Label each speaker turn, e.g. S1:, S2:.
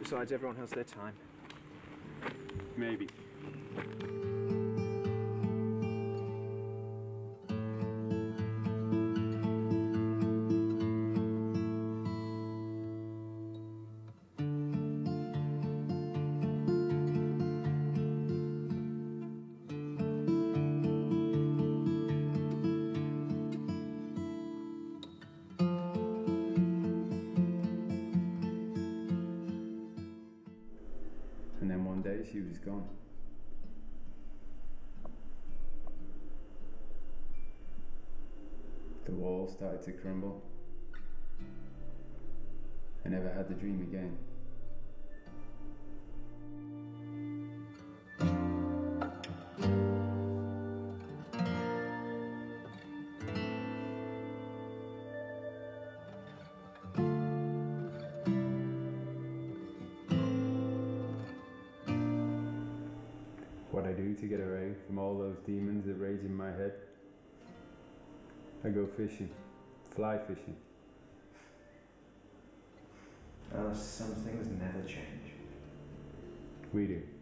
S1: Besides, everyone has their time.
S2: Maybe. And then one day she was gone. The walls started to crumble. I never had the dream again. What I do to get away from all those demons that rage in my head? I go fishing, fly fishing.
S3: Some things never change.
S2: We do.